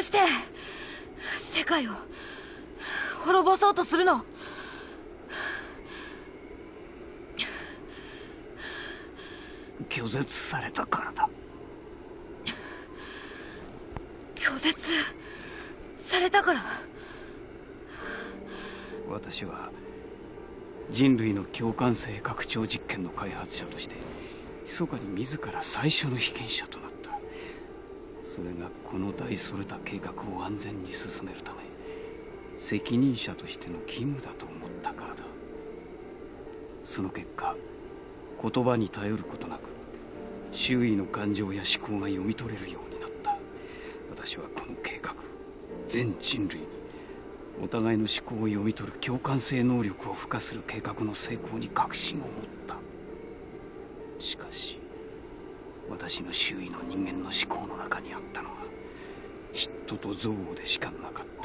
して世界を滅ぼそうとするの？ 拒絶されたからだ。 拒絶されたから？ 私は人類の共感性拡張実験の開発者として密かに自ら最初の被験者となった。それがこの大それた計画を安全に進めるため責任者としての義務だと思ったからだ。その結果、言葉に頼ることなく周囲の感情や思考が読み取れるようになった。私はこの計画、全人類にお互いの思考を読み取る共感性能力を付加する計画の成功に確信を持った。しかし私の周囲の人間の思考の中にあったのは嫉妬と憎悪でしかなかった。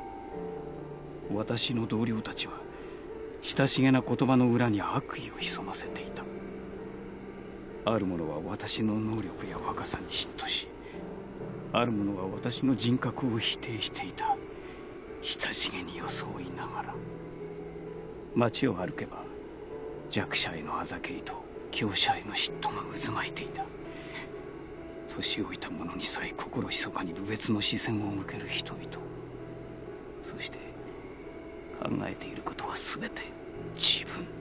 私の同僚たちは親しげな言葉の裏に悪意を潜ませていた。ある者は私の能力や若さに嫉妬し、ある者は私の人格を否定していた。親しげに装いながら街を歩けば弱者へのあざけりと強者への嫉妬が渦巻いていた。年老いた者にさえ心ひそかに侮蔑の視線を向ける人々。そして考えていることは全て自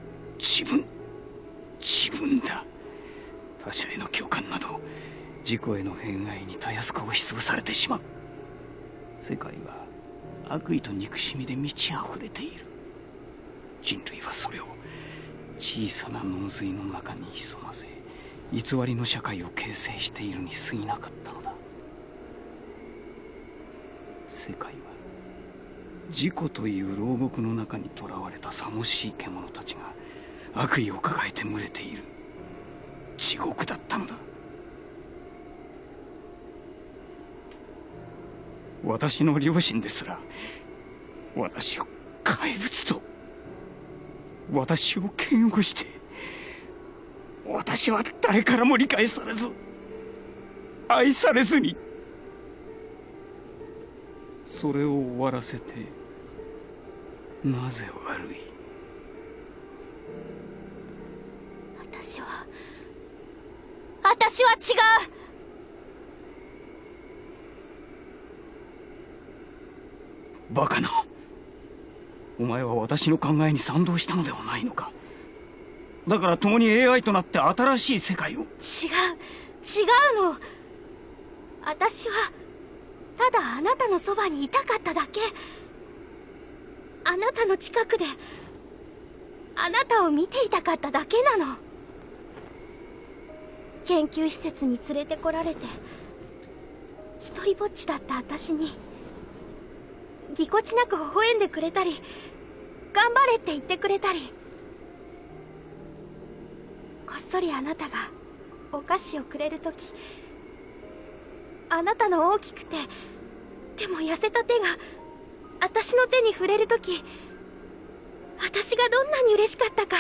分だ。他者への共感など自己への偏愛にたやすく押しつぶされてしまう。世界は悪意と憎しみで満ち溢れている。人類はそれを小さな脳髄の中に潜ませ偽りの社会を形成しているに過ぎなかったのだ。世界は自己という牢獄の中に囚われたさもしい獣たちが悪意を抱えて群れている地獄だったのだ。私の両親ですら私を怪物と、私を嫌悪して、私は誰からも理解されず愛されずに、それを終わらせてなぜ悪い？ 私は違う。 バカな。お前は私の考えに賛同したのではないのか。だから共に AI となって新しい世界を。違うの。私はただあなたのそばにいたかっただけ。あなたの近くであなたを見ていたかっただけなの。研究施設に連れてこられて一人ぼっちだった私にぎこちなく微笑んでくれたり、頑張れって言ってくれたり、こっそりあなたがお菓子をくれるとき、あなたの大きくてでも痩せた手が私の手に触れるとき、私がどんなに嬉しかったか。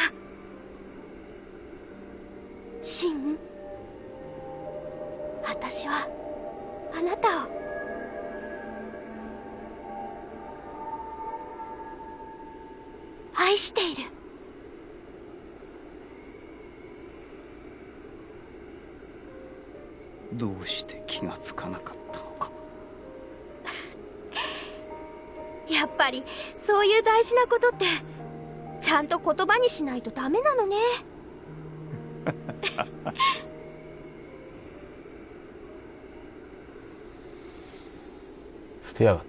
シン、私はあなたを愛している。 どうして気がつかなかったのか。 やっぱりそういう大事なことってちゃんと言葉にしないとダメなのね。 捨てやがった。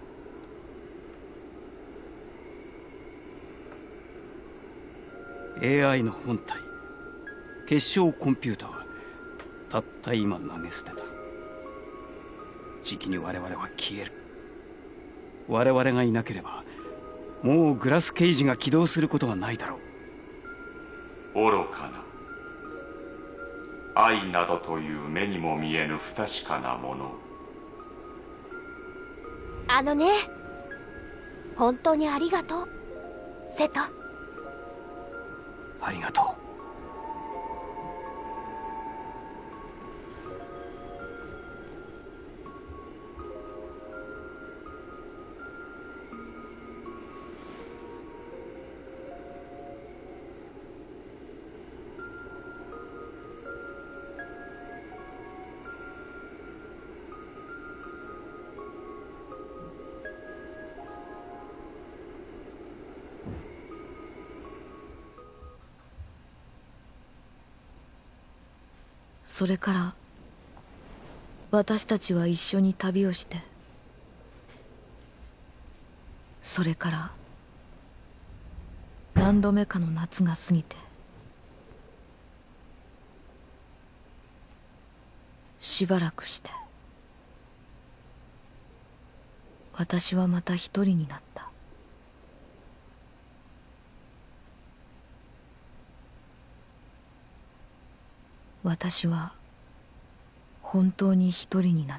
AI の本体、結晶コンピュータはたった今投げ捨てた。じきに我々は消える。我々がいなければもうグラスケージが起動することはないだろう。愚かな。愛などという目にも見えぬ不確かなもの。 あのね、本当にありがとう、セト。 ありがとう。 それから私たちは一緒に旅をして、それから何度目かの夏が過ぎて、しばらくして私はまた一人になった。私は本当に一人になった。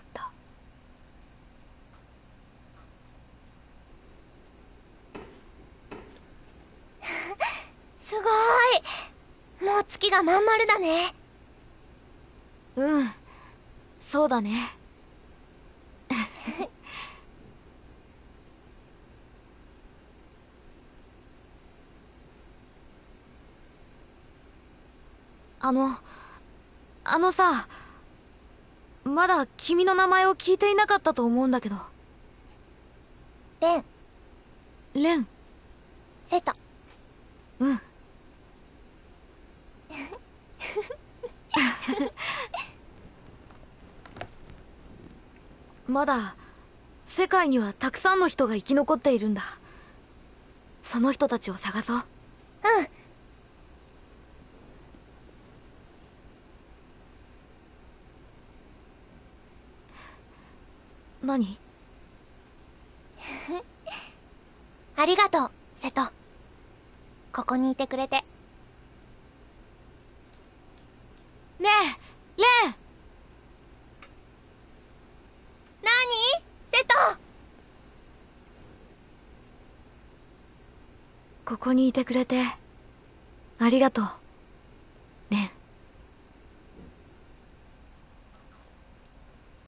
すごい。もう月がまん丸だね。 うん、そうだね。あのさ、まだ君の名前を聞いていなかったと思うんだけど。 レン。 レン。 セト。 うん。まだ世界にはたくさんの人が生き残っているんだ。その人たちを探そう。 うん。 何？ ありがとう、セト。ここにいてくれて。 ねえ、レン！ なに？セト！ ここにいてくれてありがとう。